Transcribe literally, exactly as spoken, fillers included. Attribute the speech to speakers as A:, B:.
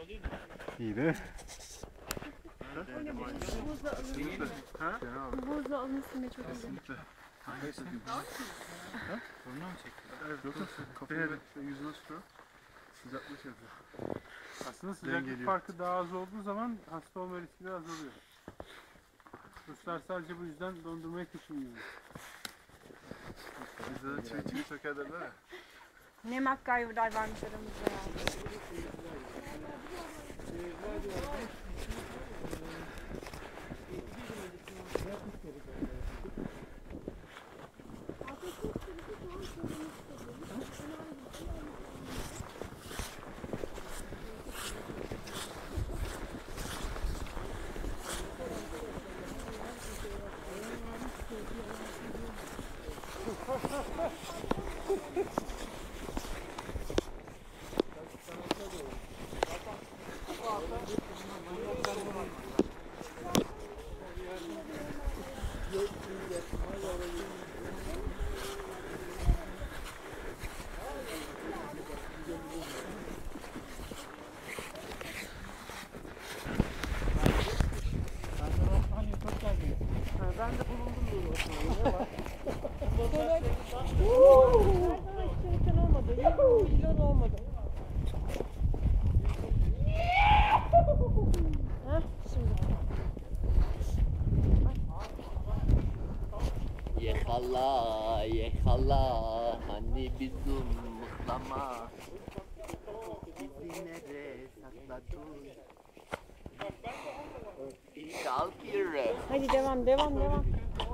A: İyi değil mi?
B: Buzla alınmasın çok güzel.
C: Burnuna mı çekti?
D: Evet, yok kafayı ve yüzüne tutuyor. Sıcaklığı şey yapıyor. Aslında sıcaklık farkı daha az olduğu zaman hasta olma riski de azalıyor. Ruslar sadece bu yüzden dondurmayı kışın yiyor. Bizde de çivi çivi söker derler ya.
B: Ne MacGyver'lar varmış aramızda ya.
E: Ben de bulundum böyle ortamda. Ne var? Şeytan olmadı. Milyon olmadı. Heh, şimdi.
F: Yekala, yekala, hani bizim mıhlama. Bizi nereye sakladın? Kalk yürü.
B: Hadi devam devam devam.